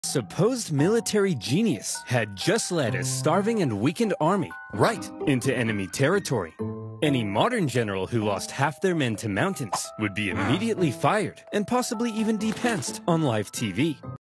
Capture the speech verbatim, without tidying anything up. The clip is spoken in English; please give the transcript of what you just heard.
Supposed military genius had just led a starving and weakened army right into enemy territory. Any modern general who lost half their men to mountains would be immediately fired and possibly even depanced on live T V.